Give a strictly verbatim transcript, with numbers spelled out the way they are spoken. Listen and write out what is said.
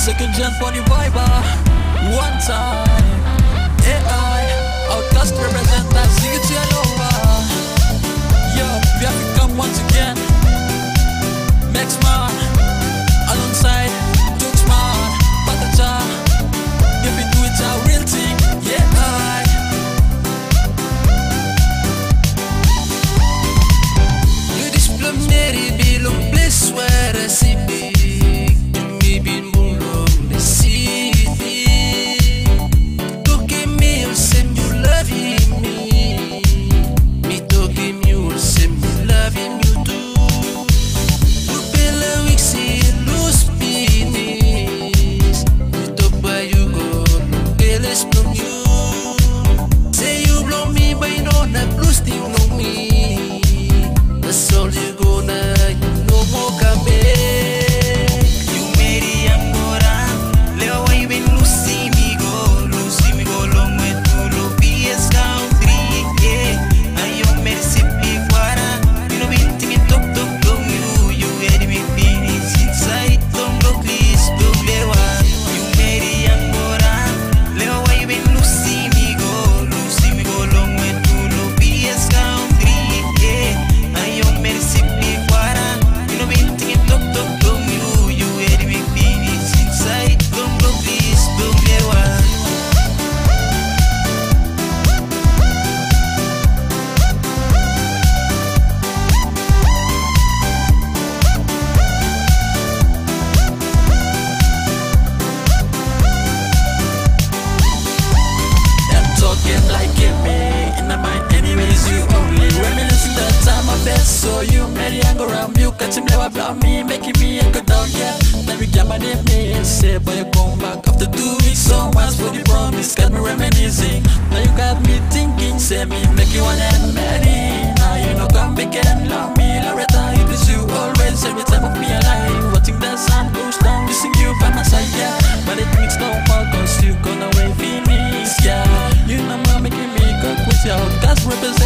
Second gen for the vibe. One time. A I. Outcast represent that. Sing it to your lover. Yo, we have to come once again. Next man. Alongside Tuxman. Patacha. If we do it a real thing. Yeah, I. You displomeri bilong bliss where I see me. So you marry and go around, you catch him never blow me, making me and go down, yeah. Then we get my name, me, say, boy, you come back after two weeks, so much for the promise, got me reminiscing. Now you got me thinking, say me, make you one and marry. Now you know, come back and love me, Loretta, it is you always, every time of me alive. Watching the sun goes down, missing you by my side, yeah. But it makes no more, cause you gone away, feel me, yeah. You know, man, making me go with your gas represent.